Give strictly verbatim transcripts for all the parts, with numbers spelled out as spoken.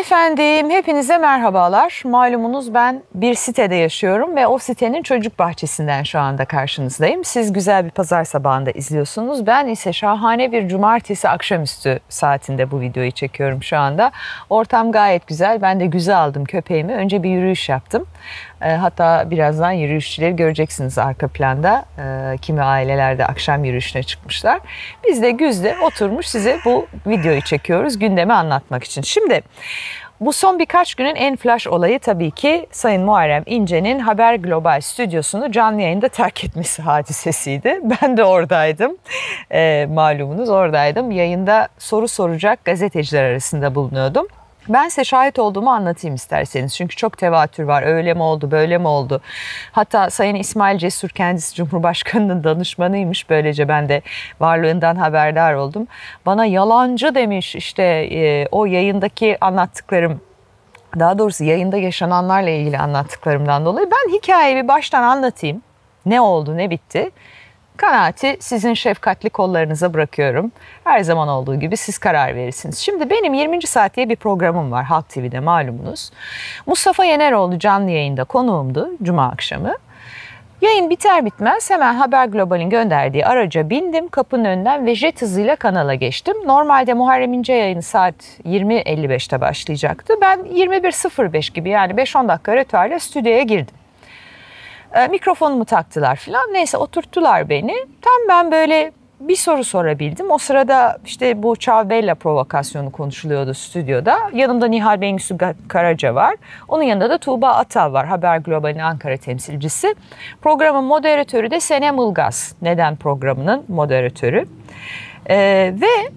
Efendim, hepinize merhabalar. Malumunuz ben bir sitede yaşıyorum ve o sitenin çocuk bahçesinden şu anda karşınızdayım. Siz güzel bir pazar sabahında izliyorsunuz. Ben ise şahane bir cumartesi akşamüstü saatinde bu videoyu çekiyorum şu anda. Ortam gayet güzel. Ben de güzel aldım köpeğimi. Önce bir yürüyüş yaptım. Hatta birazdan yürüyüşçüleri göreceksiniz arka planda. Kimi aileler de akşam yürüyüşüne çıkmışlar. Biz de güzde oturmuş size bu videoyu çekiyoruz gündemi anlatmak için. Şimdi bu son birkaç günün en flash olayı tabii ki Sayın Muharrem İnce'nin Haber Global stüdyosunu canlı yayında terk etmesi hadisesiydi. Ben de oradaydım. E, malumunuz oradaydım. Yayında soru soracak gazeteciler arasında bulunuyordum. Ben size şahit olduğumu anlatayım isterseniz. Çünkü çok tevatür var. Öyle mi oldu, böyle mi oldu? Hatta Sayın İsmail Cesur kendisi Cumhurbaşkanı'nın danışmanıymış. Böylece ben de varlığından haberdar oldum. Bana yalancı demiş işte e, o yayındaki anlattıklarım. Daha doğrusu yayında yaşananlarla ilgili anlattıklarımdan dolayı ben hikayeyi baştan anlatayım. Ne oldu, ne bitti? Kanaati sizin şefkatli kollarınıza bırakıyorum. Her zaman olduğu gibi siz karar verirsiniz. Şimdi benim yirminci saat diye bir programım var Halk T V'de malumunuz. Mustafa Yeneroğlu canlı yayında konuğumdu Cuma akşamı. Yayın biter bitmez hemen Haber Global'in gönderdiği araca bindim kapının önünden ve jet hızıyla kanala geçtim. Normalde Muharrem İnce yayını saat yirmi elli beşte başlayacaktı. Ben yirmi bir sıfır beş gibi yani beş on dakika rötarla stüdyoya girdim. E, mikrofonumu taktılar falan. Neyse oturttular beni. Tam ben böyle bir soru sorabildim. O sırada işte bu Çavbella provokasyonu konuşuluyordu stüdyoda. Yanımda Nihal Bengüsü Karaca var. Onun yanında da Tuğba Atav var. Haber Global'in Ankara temsilcisi. Programın moderatörü de Senem Ilgaz. Neden programının moderatörü. E, ve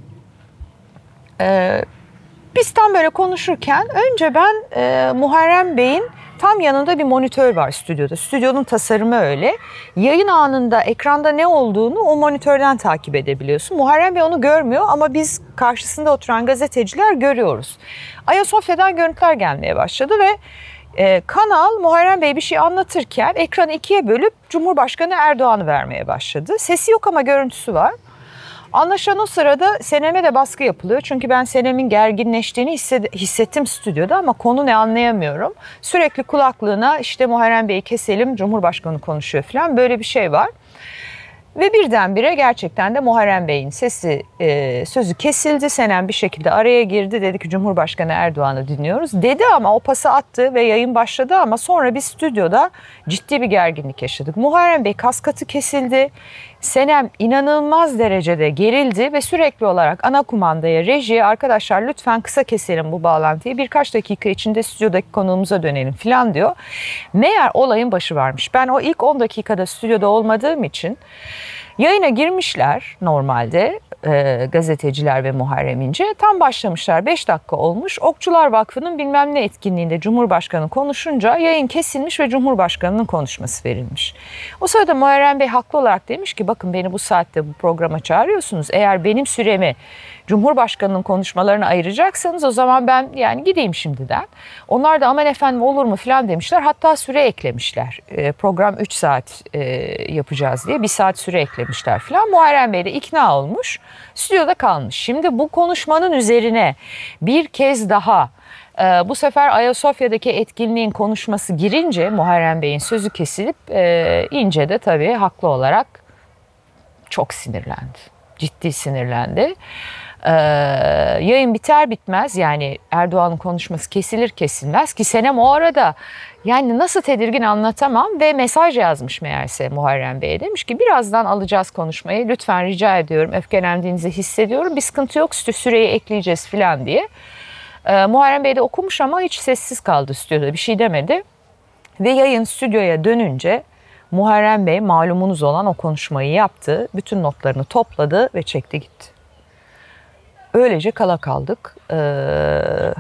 e, biz tam böyle konuşurken önce ben e, Muharrem Bey'in tam yanında bir monitör var stüdyoda. Stüdyonun tasarımı öyle. Yayın anında ekranda ne olduğunu o monitörden takip edebiliyorsun. Muharrem Bey onu görmüyor ama biz karşısında oturan gazeteciler görüyoruz. Ayasofya'dan görüntüler gelmeye başladı ve e, kanal Muharrem Bey bir şey anlatırken ekranı ikiye bölüp Cumhurbaşkanı Erdoğan'ı vermeye başladı. Sesi yok ama görüntüsü var. Anlaşılan o sırada Senem'e de baskı yapılıyor. Çünkü ben Senem'in gerginleştiğini hissettim stüdyoda ama konu ne anlayamıyorum. Sürekli kulaklığına işte Muharrem Bey'i keselim, Cumhurbaşkanı konuşuyor falan böyle bir şey var. Ve birdenbire gerçekten de Muharrem Bey'in sesi, e, sözü kesildi. Senem bir şekilde araya girdi. Dedi ki Cumhurbaşkanı Erdoğan'ı dinliyoruz. Dedi ama o pası attı ve yayın başladı ama sonra biz stüdyoda ciddi bir gerginlik yaşadık. Muharrem Bey kaskatı kesildi. Senem inanılmaz derecede gerildi ve sürekli olarak ana kumandaya, rejiye arkadaşlar lütfen kısa keselim bu bağlantıyı. Birkaç dakika içinde stüdyodaki konuğumuza dönelim falan diyor. Meğer olayın başı varmış. Ben o ilk on dakikada stüdyoda olmadığım için yayına girmişler normalde e, gazeteciler ve Muharrem İnce. Tam başlamışlar beş dakika olmuş. Okçular Vakfı'nın bilmem ne etkinliğinde Cumhurbaşkanı konuşunca yayın kesilmiş ve Cumhurbaşkanı'nın konuşması verilmiş. O sırada Muharrem Bey haklı olarak demiş ki bakın beni bu saatte bu programa çağırıyorsunuz. Eğer benim süremi Cumhurbaşkanı'nın konuşmalarına ayıracaksanız o zaman ben yani gideyim şimdiden. Onlar da aman efendim olur mu falan demişler. Hatta süre eklemişler. E, program üç saat e, yapacağız diye bir saat süre eklemişler falan. Muharrem Bey de ikna olmuş. Stüdyoda kalmış. Şimdi bu konuşmanın üzerine bir kez daha e, bu sefer Ayasofya'daki etkinliğin konuşması girince Muharrem Bey'in sözü kesilip e, İnce de tabii haklı olarak çok sinirlendi. Ciddi sinirlendi. Ee, yayın biter bitmez yani Erdoğan'ın konuşması kesilir kesilmez ki Senem o arada yani nasıl tedirgin anlatamam ve mesaj yazmış meğerse Muharrem Bey'e demiş ki birazdan alacağız konuşmayı lütfen rica ediyorum öfkelendiğinizi hissediyorum bir sıkıntı yok süreyi ekleyeceğiz falan diye. Ee, Muharrem Bey de okumuş ama hiç sessiz kaldı stüdyoda bir şey demedi ve yayın stüdyoya dönünce Muharrem Bey malumunuz olan o konuşmayı yaptı bütün notlarını topladı ve çekti gitti. Öylece kala kaldık. Ee,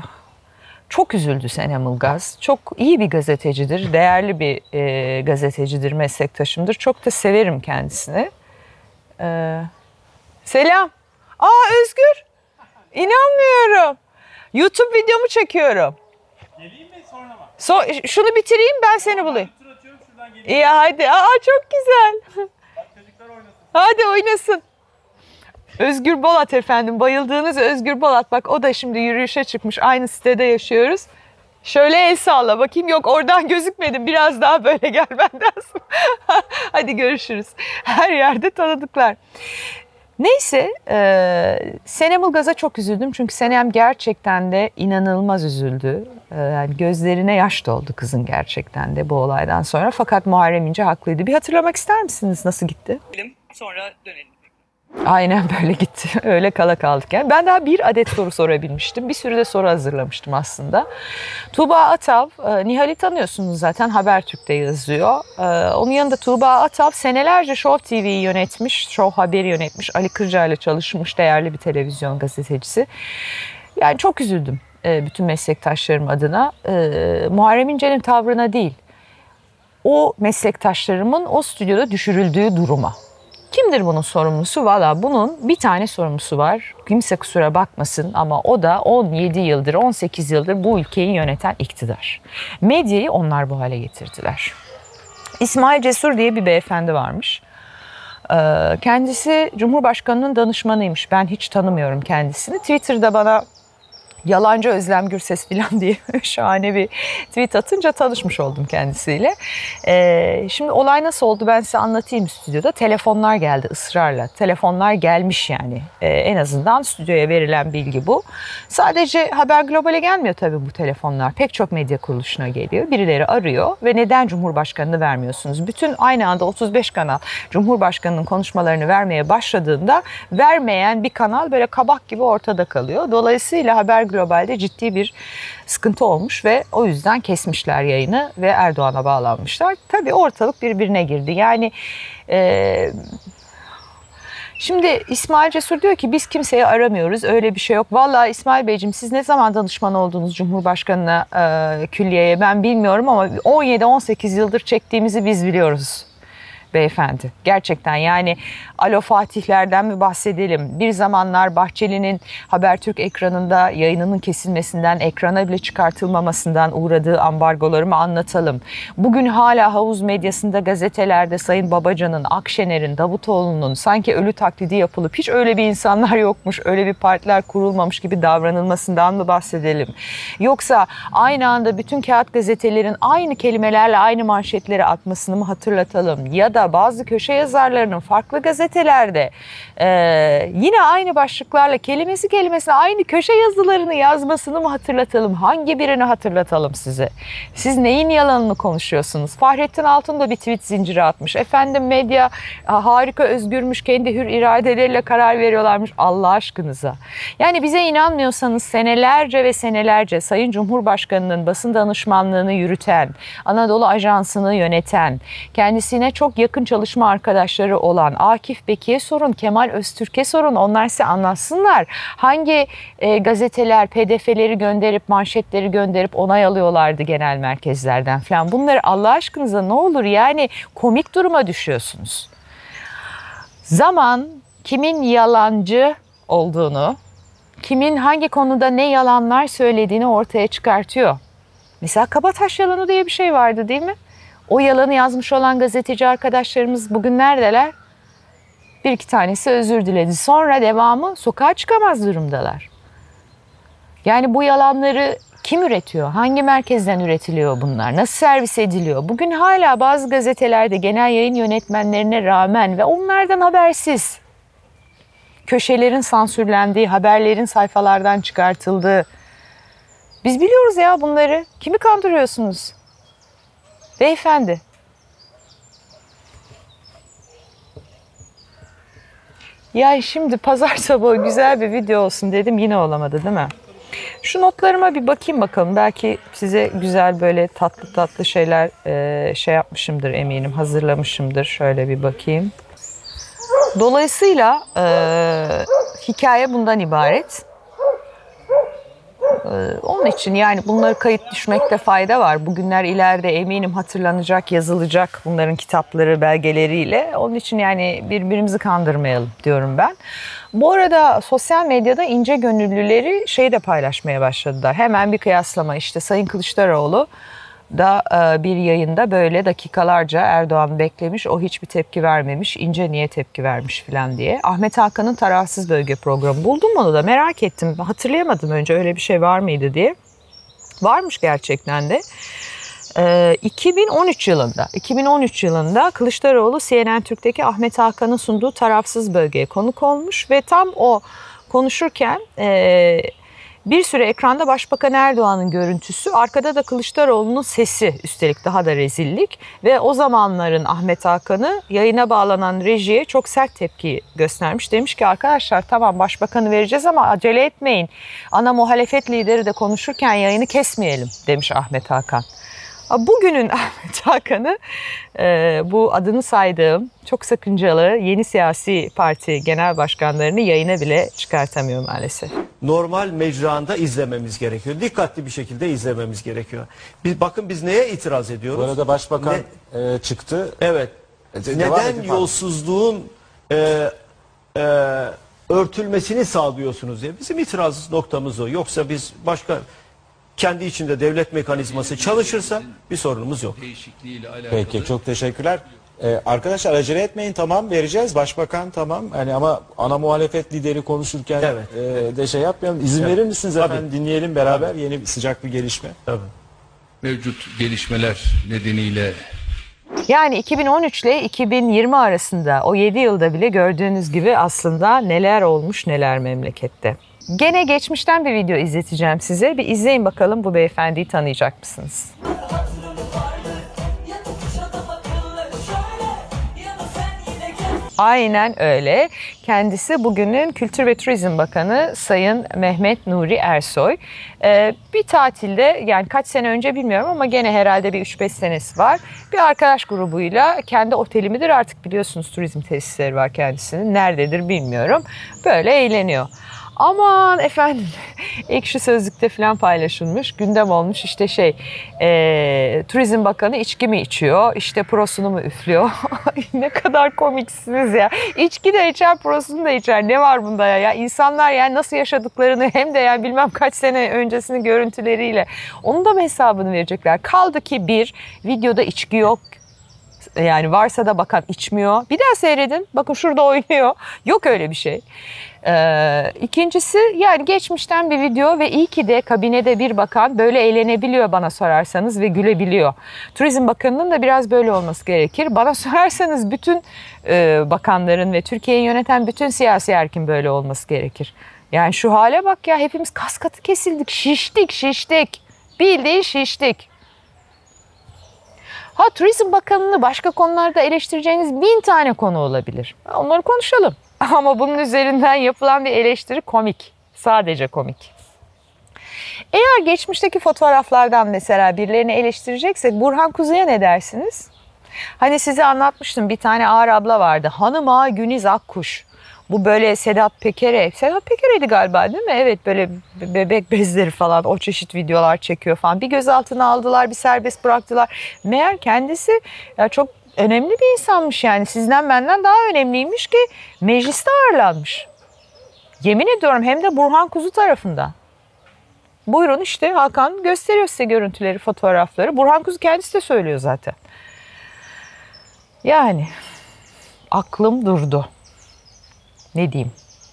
çok üzüldü Senem Ilgaz. Çok iyi bir gazetecidir, değerli bir e, gazetecidir, meslektaşımdır. Çok da severim kendisini. Ee, selam. Aa Özgür. İnanmıyorum. YouTube videomu çekiyorum. Geleyim mi sonra mı? So, şunu bitireyim ben seni bulayım. Bir tur atıyorum şuradan geleyim. İyi hadi. Aa çok güzel. Bak çocuklar oynasın. Hadi oynasın. Özgür Bolat efendim, bayıldığınız Özgür Bolat. Bak o da şimdi yürüyüşe çıkmış. Aynı sitede yaşıyoruz. Şöyle el salla bakayım. Yok oradan gözükmedim. Biraz daha böyle gelmen lazım. Hadi görüşürüz. Her yerde tanıdıklar. Neyse, e, Senem Ilgaz'a çok üzüldüm. Çünkü Senem gerçekten de inanılmaz üzüldü. E, yani gözlerine yaş doldu kızın gerçekten de bu olaydan sonra. Fakat Muharrem İnce haklıydı. Bir hatırlamak ister misiniz nasıl gitti? Sonra dönelim. Aynen böyle gitti. Öyle kala kaldık yani. Ben daha bir adet soru sorabilmiştim. Bir sürü de soru hazırlamıştım aslında. Tuğba Atav, e, Nihal'i tanıyorsunuz zaten, Habertürk'te yazıyor. E, onun yanında Tuğba Atav senelerce Show T V'yi yönetmiş, Show Haber'i yönetmiş. Ali Kırca ile çalışmış değerli bir televizyon gazetecisi. Yani çok üzüldüm e, bütün meslektaşlarım adına. E, Muharrem İnce'nin tavrına değil, o meslektaşlarımın o stüdyoda düşürüldüğü duruma. Kimdir bunun sorumlusu? Valla bunun bir tane sorumlusu var. Kimse kusura bakmasın ama o da on yedi yıldır, on sekiz yıldır bu ülkeyi yöneten iktidar. Medyayı onlar bu hale getirdiler. İsmail Cesur diye bir beyefendi varmış. Kendisi Cumhurbaşkanı'nın danışmanıymış. Ben hiç tanımıyorum kendisini. Twitter'da bana Yalancı Özlem Gürses falan diye şahane bir tweet atınca tanışmış oldum kendisiyle. Ee, şimdi olay nasıl oldu ben size anlatayım stüdyoda. Telefonlar geldi ısrarla. Telefonlar gelmiş yani. Ee, en azından stüdyoya verilen bilgi bu. Sadece Haber Global'e gelmiyor tabii bu telefonlar. Pek çok medya kuruluşuna geliyor. Birileri arıyor ve neden Cumhurbaşkanı'nı vermiyorsunuz? Bütün aynı anda otuz beş kanal Cumhurbaşkanı'nın konuşmalarını vermeye başladığında vermeyen bir kanal böyle kabak gibi ortada kalıyor. Dolayısıyla Haber Global'de ciddi bir sıkıntı olmuş ve o yüzden kesmişler yayını ve Erdoğan'a bağlanmışlar. Tabii ortalık birbirine girdi. Yani e, şimdi İsmail Cesur diyor ki biz kimseyi aramıyoruz, öyle bir şey yok. Vallahi İsmail Beyciğim siz ne zaman danışman oldunuz Cumhurbaşkanı'na, e, külliyeye ben bilmiyorum ama on yedi on sekiz yıldır çektiğimizi biz biliyoruz. Beyefendi. Gerçekten yani Alo Fatihlerden mi bahsedelim? Bir zamanlar Bahçeli'nin Habertürk ekranında yayınının kesilmesinden, ekrana bile çıkartılmamasından uğradığı ambargoları mı anlatalım? Bugün hala havuz medyasında, gazetelerde Sayın Babacan'ın, Akşener'in, Davutoğlu'nun sanki ölü taklidi yapılıp hiç öyle bir insanlar yokmuş, öyle bir partiler kurulmamış gibi davranılmasından mı bahsedelim? Yoksa aynı anda bütün kağıt gazetelerin aynı kelimelerle aynı manşetleri atmasını mı hatırlatalım? Ya da bazı köşe yazarlarının farklı gazetelerde e, yine aynı başlıklarla kelimesi kelimesine aynı köşe yazılarını yazmasını mı hatırlatalım? Hangi birini hatırlatalım size? Siz neyin yalanını konuşuyorsunuz? Fahrettin Altun da bir tweet zinciri atmış. Efendim medya harika özgürmüş, kendi hür iradeleriyle karar veriyorlarmış. Allah aşkınıza. Yani bize inanmıyorsanız senelerce ve senelerce Sayın Cumhurbaşkanı'nın basın danışmanlığını yürüten, Anadolu Ajansı'nı yöneten, kendisine çok yakın çalışma arkadaşları olan Akif Beki'ye sorun, Kemal Öztürk'e sorun. Onlar size anlatsınlar. Hangi e, gazeteler P D F'leri gönderip, manşetleri gönderip onay alıyorlardı genel merkezlerden falan. Bunları Allah aşkınıza ne olur yani komik duruma düşüyorsunuz. Zaman kimin yalancı olduğunu, kimin hangi konuda ne yalanlar söylediğini ortaya çıkartıyor. Mesela Kabataş yalanı diye bir şey vardı değil mi? O yalanı yazmış olan gazeteci arkadaşlarımız bugün neredeler? Bir iki tanesi özür diledi. Sonra devamı sokağa çıkamaz durumdalar. Yani bu yalanları kim üretiyor? Hangi merkezden üretiliyor bunlar? Nasıl servis ediliyor? Bugün hala bazı gazetelerde genel yayın yönetmenlerine rağmen ve onlardan habersiz köşelerin sansürlendiği, haberlerin sayfalardan çıkartıldığı. Biz biliyoruz ya bunları. Kimi kandırıyorsunuz? Beyefendi. Ya şimdi pazar sabahı güzel bir video olsun dedim, yine olamadı değil mi? Şu notlarıma bir bakayım bakalım. Belki size güzel böyle tatlı tatlı şeyler e, şey yapmışımdır eminim, hazırlamışımdır. Şöyle bir bakayım. Dolayısıyla e, hikaye bundan ibaret. Onun için yani bunları kayıt düşmekte fayda var. Bugünler ileride eminim hatırlanacak, yazılacak bunların kitapları, belgeleriyle. Onun için yani birbirimizi kandırmayalım diyorum ben. Bu arada sosyal medyada ince gönüllüleri şey de paylaşmaya başladılar. Hemen bir kıyaslama, işte Sayın Kılıçdaroğlu da e, bir yayında böyle dakikalarca Erdoğan beklemiş. O hiçbir tepki vermemiş. İnce niye tepki vermiş falan diye. Ahmet Hakan'ın Tarafsız Bölge programı. Buldum onu da, merak ettim. Hatırlayamadım önce öyle bir şey var mıydı diye. Varmış gerçekten de. Ee, iki bin on üç yılında iki bin on üç yılında Kılıçdaroğlu C N N Türk'teki Ahmet Hakan'ın sunduğu Tarafsız Bölge'ye konuk olmuş ve tam o konuşurken e, bir süre ekranda Başbakan Erdoğan'ın görüntüsü, arkada da Kılıçdaroğlu'nun sesi, üstelik daha da rezillik ve o zamanların Ahmet Hakan'ı yayına bağlanan rejiye çok sert tepki göstermiş. Demiş ki arkadaşlar tamam başbakanı vereceğiz ama acele etmeyin. Ana muhalefet lideri de konuşurken yayını kesmeyelim demiş Ahmet Hakan. Bugünün Ahmet Hakan'ı e, bu adını saydığım çok sakıncalı yeni siyasi parti genel başkanlarını yayına bile çıkartamıyor maalesef. Normal mecranda izlememiz gerekiyor. Dikkatli bir şekilde izlememiz gerekiyor. Biz, bakın biz neye itiraz ediyoruz? Bu arada başbakan Ne, e, çıktı. evet. E, devam Neden edin, yolsuzluğun e, e, örtülmesini sağlıyorsunuz diye. Bizim itiraz noktamız o. Yoksa biz başka... Kendi içinde devlet mekanizması çalışırsa bir sorunumuz yok. Peki çok teşekkürler. Ee, arkadaşlar acele etmeyin, tamam vereceğiz. Başbakan tamam hani ama ana muhalefet lideri konuşurken Evet. e, de şey yapmayalım. İzin Evet. verir misiniz Tabii. efendim, dinleyelim beraber. Yeni bir sıcak bir gelişme. Tabii. Mevcut gelişmeler nedeniyle Yani iki bin on üç ile iki bin yirmi arasında o yedi yılda bile gördüğünüz gibi aslında neler olmuş neler memlekette. Gene geçmişten bir video izleteceğim size. Bir izleyin bakalım, bu beyefendiyi tanıyacak mısınız? Aynen öyle. Kendisi bugünün Kültür ve Turizm Bakanı Sayın Mehmet Nuri Ersoy. Ee, bir tatilde, yani kaç sene önce bilmiyorum ama gene herhalde bir üç beş senesi var. Bir arkadaş grubuyla, kendi oteli midir artık biliyorsunuz, turizm tesisleri var kendisinin. Nerededir bilmiyorum. Böyle eğleniyor. Aman efendim, Ekşi Sözlük'te falan paylaşılmış, gündem olmuş işte şey, e, Turizm Bakanı içki mi içiyor, işte prosunu mu üflüyor? Ne kadar komiksiniz ya. İçki de içer, prosunu da içer. Ne var bunda ya? Ya insanlar yani nasıl yaşadıklarını, hem de yani bilmem kaç sene öncesinin görüntüleriyle, onun da mı hesabını verecekler? Kaldı ki bir videoda içki yok. Yani varsa da bakan içmiyor. Bir daha seyredin. Bakın şurada oynuyor. Yok öyle bir şey. Ee, ikincisi, yani geçmişten bir video ve iyi ki de kabinede bir bakan böyle eğlenebiliyor bana sorarsanız ve gülebiliyor. Turizm Bakanı'nın da biraz böyle olması gerekir. Bana sorarsanız bütün e, bakanların ve Türkiye'yi yöneten bütün siyasi erkin böyle olması gerekir. Yani şu hale bak ya, hepimiz kas katı kesildik, şiştik, şiştik. Bildiğin şiştik. Ha, Turizm Bakanı'nı başka konularda eleştireceğiniz bin tane konu olabilir. Onları konuşalım. Ama bunun üzerinden yapılan bir eleştiri komik. Sadece komik. Eğer geçmişteki fotoğraflardan mesela birilerini eleştireceksek Burhan Kuzu'ya ne dersiniz? Hani size anlatmıştım, bir tane ağır abla vardı. Hanım Ağa Güniz Akkuş. Bu böyle Sedat Peker'e, Sedat Peker'eydi galiba değil mi? Evet, böyle bebek bezleri falan, o çeşit videolar çekiyor falan. Bir gözaltına aldılar, bir serbest bıraktılar. Meğer kendisi ya çok önemli bir insanmış yani. Sizden benden daha önemliymiş ki mecliste ağırlanmış. Yemin ediyorum, hem de Burhan Kuzu tarafından. Buyurun işte, Hakan gösteriyor size görüntüleri, fotoğrafları. Burhan Kuzu kendisi de söylüyor zaten. Yani aklım durdu. Ne diyeyim?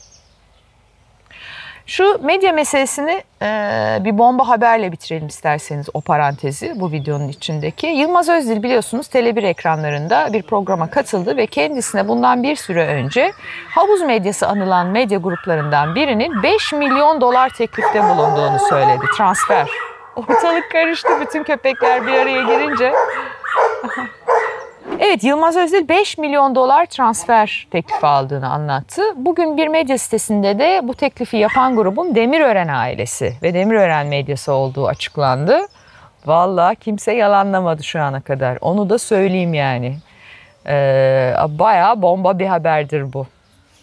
Şu medya meselesini e, bir bomba haberle bitirelim isterseniz, o parantezi bu videonun içindeki. Yılmaz Özdil biliyorsunuz Tele bir ekranlarında bir programa katıldı ve kendisine bundan bir süre önce havuz medyası anılan medya gruplarından birinin beş milyon dolar teklifte bulunduğunu söyledi. Transfer. Ortalık karıştı, bütün köpekler bir araya girince. Evet, Yılmaz Özdil beş milyon dolar transfer teklifi aldığını anlattı. Bugün bir medya sitesinde de bu teklifi yapan grubun Demirören ailesi ve Demirören medyası olduğu açıklandı. Vallahi kimse yalanlamadı şu ana kadar. Onu da söyleyeyim yani. Ee, bayağı bomba bir haberdir bu.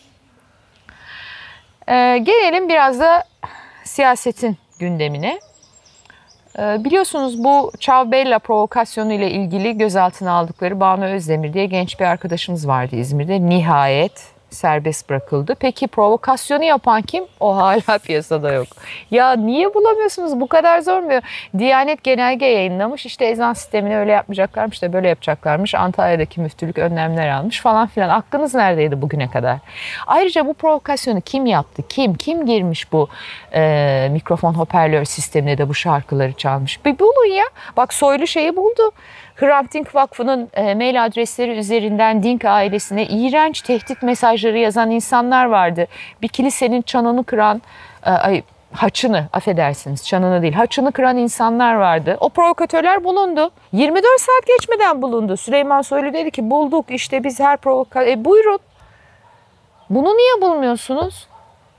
Ee, gelelim biraz da siyasetin gündemine. Biliyorsunuz bu Çavbella provokasyonu ile ilgili gözaltına aldıkları Banu Özdemir diye genç bir arkadaşımız vardı İzmir'de. Nihayet serbest bırakıldı. Peki provokasyonu yapan kim? O hala piyasada yok. Ya niye bulamıyorsunuz? Bu kadar zor mu? Diyanet genelge yayınlamış. İşte ezan sistemini öyle yapmayacaklarmış da böyle yapacaklarmış. Antalya'daki müftülük önlemler almış falan filan. Aklınız neredeydi bugüne kadar? Ayrıca bu provokasyonu kim yaptı? Kim? Kim girmiş bu e, mikrofon hoparlör sistemine de bu şarkıları çalmış? Bir bulun ya. Bak Soylu şeyi buldu. Hrant Dink Vakfı'nın e, mail adresleri üzerinden Dink ailesine iğrenç tehdit mesajları yazan insanlar vardı. Bir kilisenin çanını kıran, e, ay, haçını affedersiniz çanını değil haçını kıran insanlar vardı. O provokatörler bulundu. yirmi dört saat geçmeden bulundu. Süleyman Soylu dedi ki bulduk işte biz her provokatör... E, buyurun. Bunu niye bulmuyorsunuz?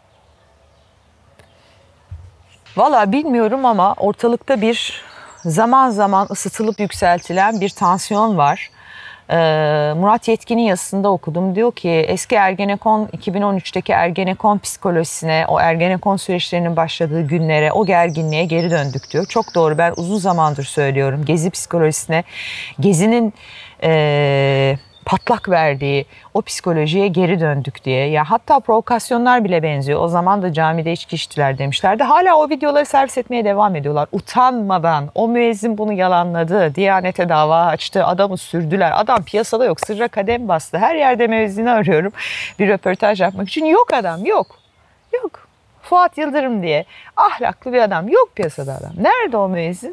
Valla bilmiyorum ama ortalıkta bir zaman zaman ısıtılıp yükseltilen bir tansiyon var. Ee, Murat Yetkin'in yazısında okudum. Diyor ki eski Ergenekon iki bin on üçteki Ergenekon psikolojisine, o Ergenekon süreçlerinin başladığı günlere, o gerginliğe geri döndük diyor. Çok doğru, ben uzun zamandır söylüyorum. Gezi psikolojisine, Gezi'nin Ee, patlak verdiği o psikolojiye geri döndük diye. Ya hatta provokasyonlar bile benziyor. O zaman da camide içki içtiler demişlerdi. Hala o videoları servis etmeye devam ediyorlar. Utanmadan o müezzin bunu yalanladı. Diyanete dava açtı. Adamı sürdüler. Adam piyasada yok. Sırra kadem bastı. Her yerde müezzini arıyorum. Bir röportaj yapmak için. Yok adam yok. Yok. Fuat Yıldırım diye ahlaklı bir adam. Yok piyasada adam. Nerede o müezzin?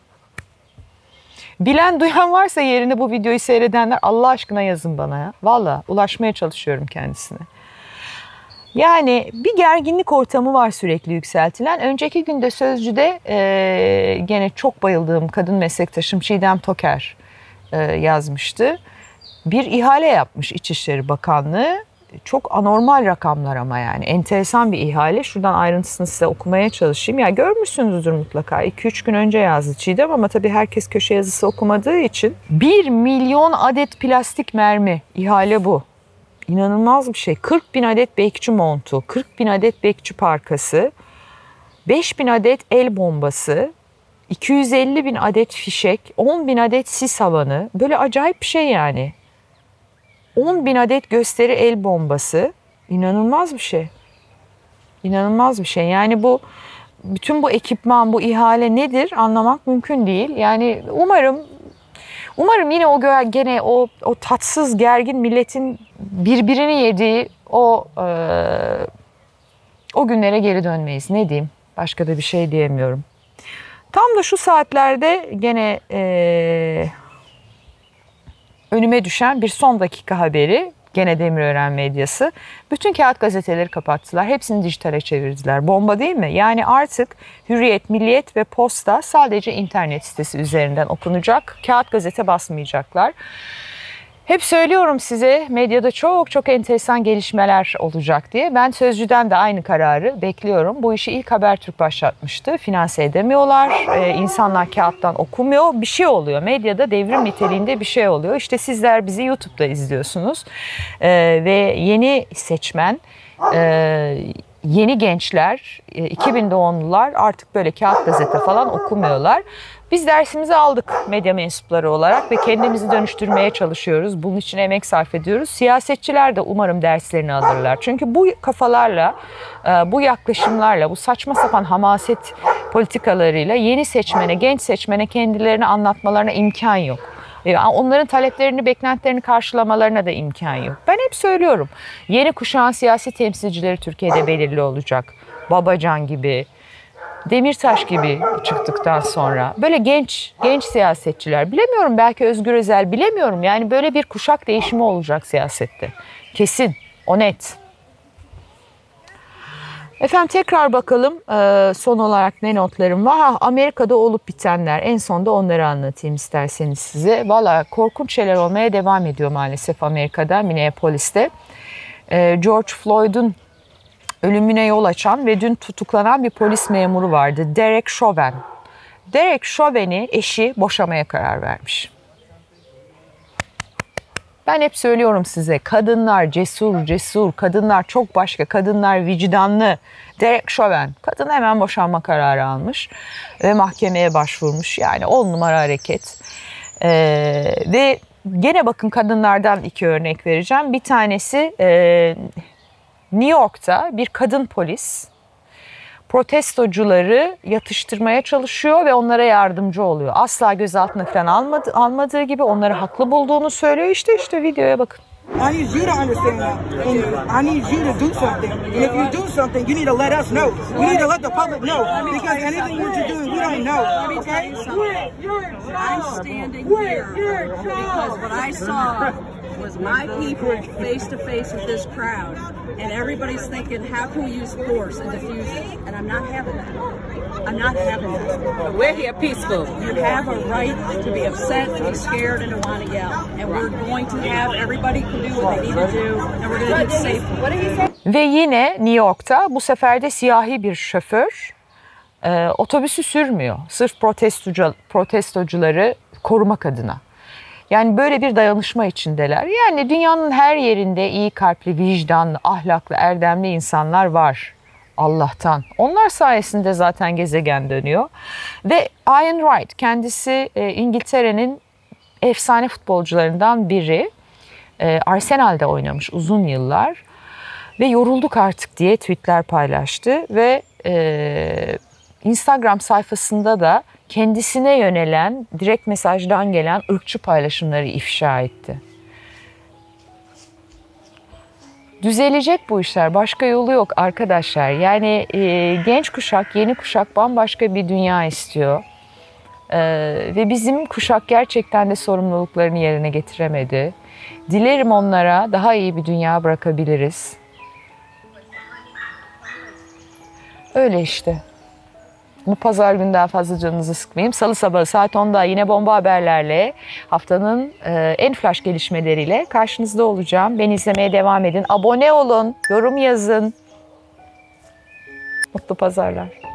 Bilen duyan varsa yerine bu videoyu seyredenler Allah aşkına yazın bana ya. Valla ulaşmaya çalışıyorum kendisine. Yani bir gerginlik ortamı var sürekli yükseltilen. Önceki günde Sözcü'de e, gene çok bayıldığım kadın meslektaşım Çiğdem Toker e, yazmıştı. Bir ihale yapmış İçişleri Bakanlığı. Çok anormal rakamlar ama yani enteresan bir ihale. Şuradan ayrıntısını size okumaya çalışayım. Ya görmüşsünüzdür mutlaka. iki üç gün önce yazdı Çiğdem ama tabii herkes köşe yazısı okumadığı için. bir milyon adet plastik mermi. İhale bu. İnanılmaz bir şey. kırk bin adet bekçi montu, kırk bin adet bekçi parkası, beş bin adet el bombası, iki yüz elli bin adet fişek, on bin adet sis havanı. Böyle acayip bir şey yani. on bin adet gösteri el bombası. İnanılmaz bir şey. İnanılmaz bir şey. Yani bu bütün bu ekipman, bu ihale nedir anlamak mümkün değil. Yani umarım umarım yine o gene o o tatsız gergin milletin birbirini yediği o e, o günlere geri dönmeyiz. Ne diyeyim? Başka da bir şey diyemiyorum. Tam da şu saatlerde gene e, önüme düşen bir son dakika haberi, gene Demirören medyası. Bütün kağıt gazeteleri kapattılar. Hepsini dijitale çevirdiler. Bomba değil mi? Yani artık Hürriyet, Milliyet ve Posta sadece internet sitesi üzerinden okunacak. Kağıt gazete basmayacaklar. Hep söylüyorum size medyada çok çok enteresan gelişmeler olacak diye. Ben Sözcü'den de aynı kararı bekliyorum. Bu işi ilk Habertürk başlatmıştı. Finanse edemiyorlar. Ee, insanlar kağıttan okumuyor. Bir şey oluyor. Medyada devrim niteliğinde bir şey oluyor. İşte sizler bizi YouTube'da izliyorsunuz. Ee, ve yeni seçmen, e, yeni gençler, e, iki bin doğumlular artık böyle kağıt gazete falan okumuyorlar. Biz dersimizi aldık medya mensupları olarak ve kendimizi dönüştürmeye çalışıyoruz. Bunun için emek sarf ediyoruz. Siyasetçiler de umarım derslerini alırlar. Çünkü bu kafalarla, bu yaklaşımlarla, bu saçma sapan hamaset politikalarıyla yeni seçmene, genç seçmene kendilerini anlatmalarına imkan yok. Onların taleplerini, beklentilerini karşılamalarına da imkan yok. Ben hep söylüyorum. Yeni kuşağın siyasi temsilcileri Türkiye'de belirli olacak. Babacan gibi, Demirtaş gibi çıktıktan sonra böyle genç genç siyasetçiler, bilemiyorum belki Özgür Özel, bilemiyorum yani böyle bir kuşak değişimi olacak siyasette. Kesin, o net. Efendim tekrar bakalım ee, son olarak ne notlarım var. Ha, Amerika'da olup bitenler, en son da onları anlatayım isterseniz size. Valla korkunç şeyler olmaya devam ediyor maalesef Amerika'da, Minneapolis'te. Ee, George Floyd'un ölümüne yol açan ve dün tutuklanan bir polis memuru vardı. Derek Chauvin. Derek Chauvin'i eşi boşamaya karar vermiş. Ben hep söylüyorum size, kadınlar cesur cesur, kadınlar çok başka, kadınlar vicdanlı. Derek Chauvin, kadın hemen boşanma kararı almış ve mahkemeye başvurmuş. Yani on numara hareket. Ee, ve gene bakın kadınlardan iki örnek vereceğim. Bir tanesi e, New York'ta bir kadın polis protestocuları yatıştırmaya çalışıyor ve onlara yardımcı oluyor. Asla gözaltına falan almadı, almadığı gibi onları haklı bulduğunu söylüyor. İşte işte videoya bakın. I need you to understand that. And I need you to do something. And if you do something, you need to let us know. You need to let the public know. Because anything what you're doing, we don't know. Let me tell you something. I'm standing here because what I saw was my people face to face with this crowd. And everybody's thinking, how can we use force and diffuse it? And I'm not having that. I'm not having that. We're here peaceful. You have a right to be upset, to be scared, and to want to yell. And we're going to have, everybody can do what they need to do, and we're going to do it safely. What did he say? Ve yine New York'ta bu sefer de siyahi bir şoför e, otobüsü sürmüyor. Sırf protestocu, protestocuları korumak adına. Yani böyle bir dayanışma içindeler. Yani dünyanın her yerinde iyi kalpli, vicdanlı, ahlaklı, erdemli insanlar var. Allah'tan. Onlar sayesinde zaten gezegen dönüyor. Ve Ian Wright kendisi e, İngiltere'nin efsane futbolcularından biri. E, Arsenal'de oynamış uzun yıllar. Ve yorulduk artık diye tweetler paylaştı. Ve e, Instagram sayfasında da kendisine yönelen, direkt mesajdan gelen ırkçı paylaşımları ifşa etti. Düzelecek bu işler. Başka yolu yok arkadaşlar. Yani e, genç kuşak, yeni kuşak bambaşka bir dünya istiyor. E, ve bizim kuşak gerçekten de sorumluluklarını yerine getiremedi. Dilerim onlara daha iyi bir dünya bırakabiliriz. Öyle işte. Bu pazar günü daha fazla canınızı sıkmayayım. Salı sabahı saat onda yine bomba haberlerle, haftanın e, en flash gelişmeleriyle karşınızda olacağım. Beni izlemeye devam edin. Abone olun, yorum yazın. Mutlu pazarlar.